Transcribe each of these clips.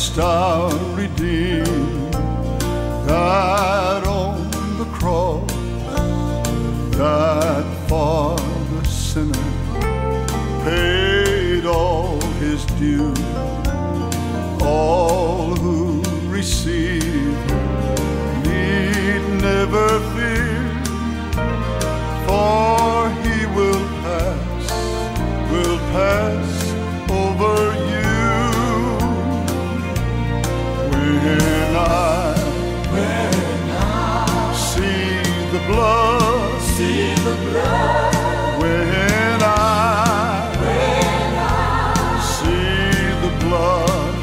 Christ our Redeemer died on the cross, died for the sinner, paid all his due. All who receive him need never fear, for he will pass over you. When I see the blood, when I see the blood,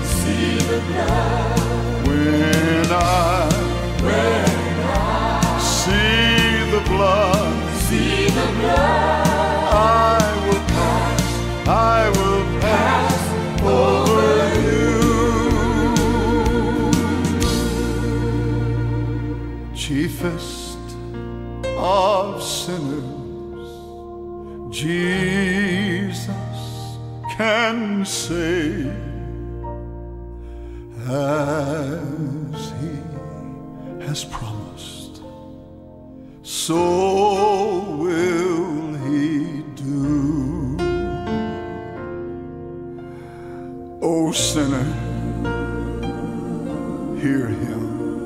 when I see the blood, I will pass over you. Chiefest of sinners, Jesus can save, as he has promised, so will he do. O sinner, hear him,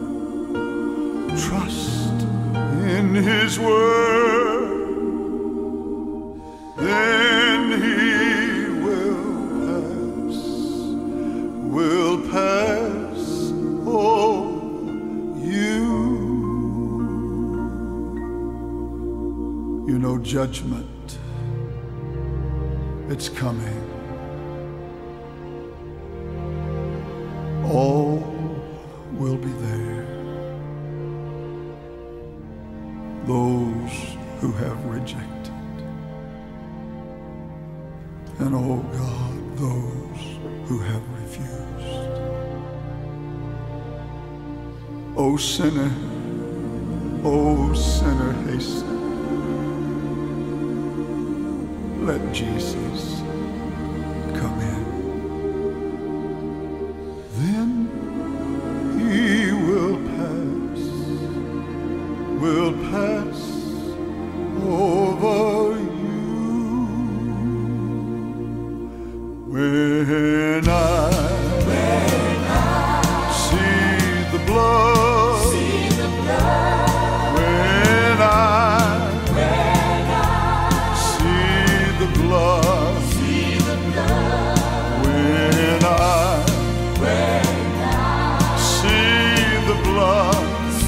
trust in his word, then he will pass over you. You know, judgment, it's coming. All will be there. Those who have rejected, and oh God, those who have refused. O sinner, hasten. Let Jesus come in. Then he will pass over you. When I see the blood, when I see the blood, when I see the blood,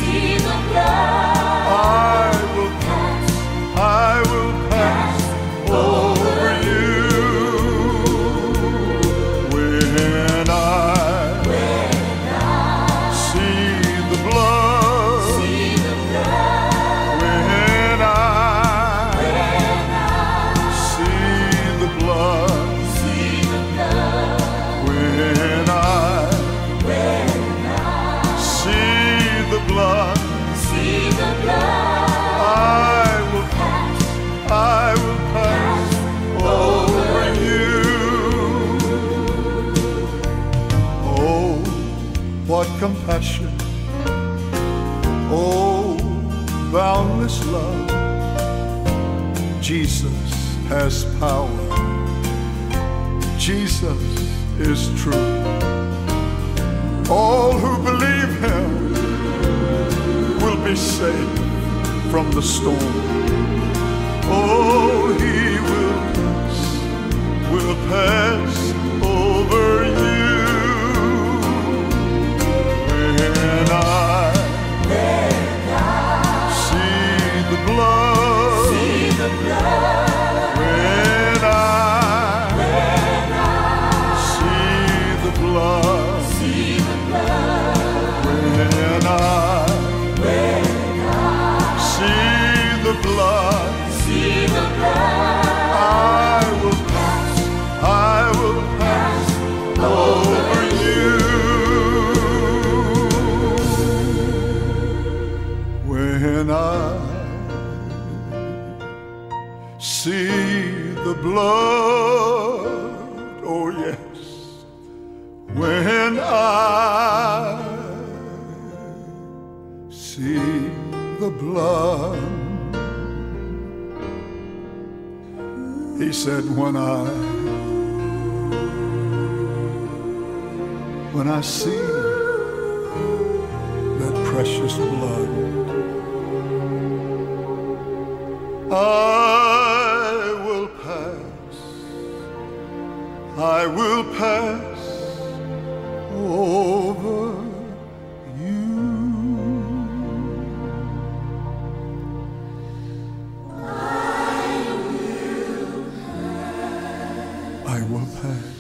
I will pass over you. When I see the blood, when I see the blood, when I see the blood, I will pass over you. Oh, what compassion, oh, boundless love. Jesus has power, Jesus is true. All who believe him will be saved from the storm. Oh, he will pass over you. When I see the blood, when I see the blood, when I see the blood, I will pass over you. When I see the blood, oh yes, when I see the blood, he said, when I see that precious blood, I will pass over you. I will pass.